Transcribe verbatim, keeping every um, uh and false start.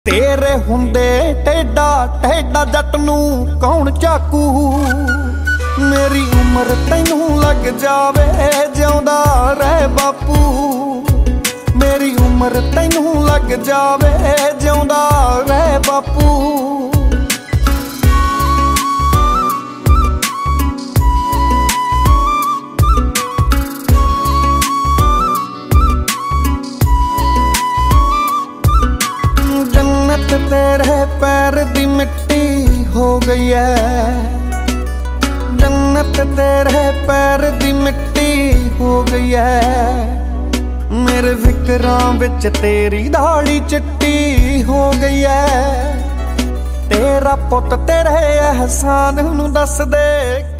तेरे हुंदे टेढ़ा टेढ़ा जट नू कौन चाकू। मेरी उम्र तैनू लग जावे जिउंदा रह बापू। मेरी उम्र तैनू लग जावे जिउंदा रह बापू। जन्नत तेरे पैर दी मिट्टी हो गई है। जन्नत तेरे पैर दी मिट्टी हो गई है। मेरे फिक्रां विच तेरी दाढ़ी चिट्टी हो गई है। तेरा पुत तेरे एहसान नू दस दे